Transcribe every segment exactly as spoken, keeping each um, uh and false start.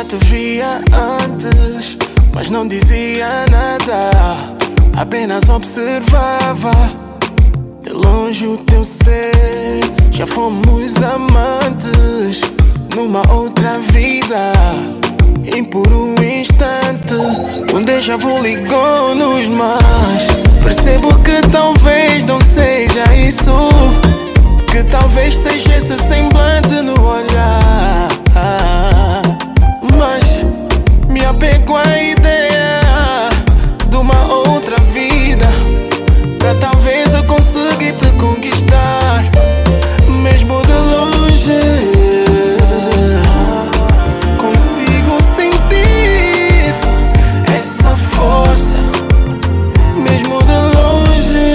te via antes, mas não dizia nada, apenas observava de longe o teu ser. Já fomos amantes numa outra vida, e por um instante um déjà vu ligou-nos, mas percebo que talvez não seja isso, que talvez seja esse semblante no olhar. Mas me apego à ideia de uma outra vida, pra talvez eu conseguir te conquistar, mesmo de longe. Consigo sentir essa força, mesmo de longe.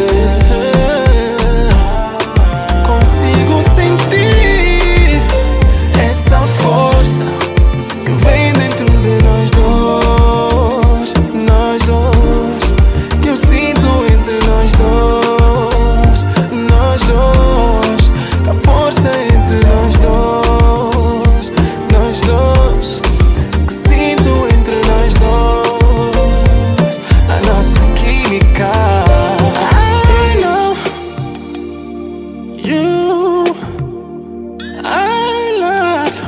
Consigo sentir essa força que vem dentro de nós dois, nós dois, que eu sinto entre nós dois, nós dois, que a força entre nós dois, nós dois, que sinto entre nós dois, a nossa química. I know you, I love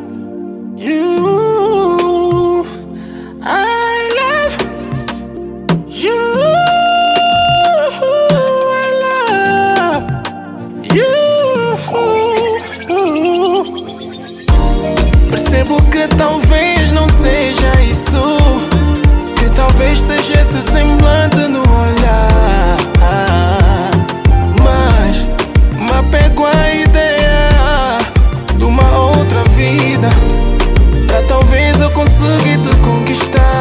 you, I love you, I love you. Percebo que talvez não seja isso, que talvez seja esse semblante no olhar, mas me apego à ideia de uma outra vida, pra talvez eu conseguir te conquistar.